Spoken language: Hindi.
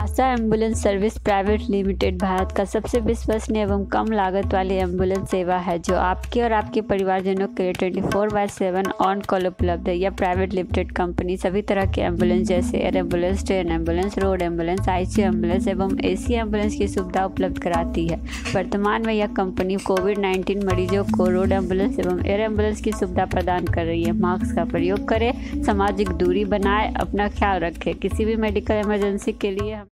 आशा ambulance service private limited Bharat का सबसे विश्वसनीय एवं कम लागत वाली एम्बुलेंस सेवा है जो आपके और आपके परिवारजनों के लिए 24/7 ऑन कॉल उपलब्ध है। यह प्राइवेट लिमिटेड कंपनी सभी तरह के एम्बुलेंस जैसे air ambulance, train ambulance, road ambulance, ICU ambulance एवं एसी एम्बुलेंस की सुविधा उपलब्ध कराती है। वर्तमान में यह कंपनी कोविड-19 मरीजों को रोड एम्बुलेंस एवं एयर एम्बुलेंस की सुविधा प्रदान कर रही है। मास्क का प्रयोग करें, सामाजिक दूरी बनाए, अपना ख्याल रखें। किसी भी मेडिकल इमरजेंसी के लिए